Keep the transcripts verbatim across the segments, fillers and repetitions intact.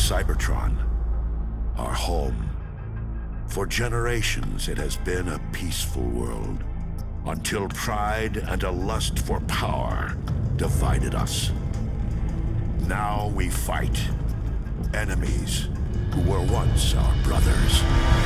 Cybertron, our home. For generations, it has been a peaceful world, until pride and a lust for power divided us. Now we fight enemies who were once our brothers.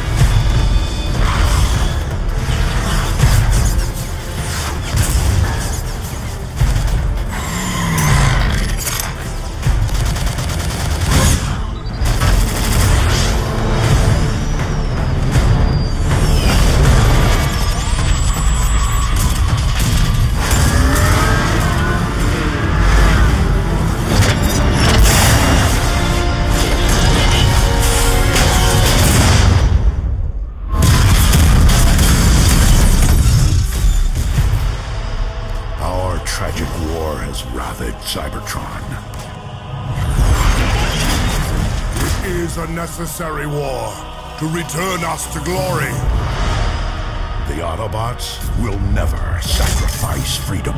Tragic war has ravaged Cybertron. It is a necessary war to return us to glory. The Autobots will never sacrifice freedom.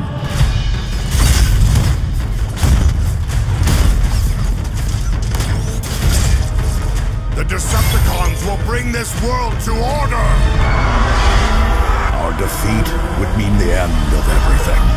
The Decepticons will bring this world to order! Our defeat would mean the end of everything.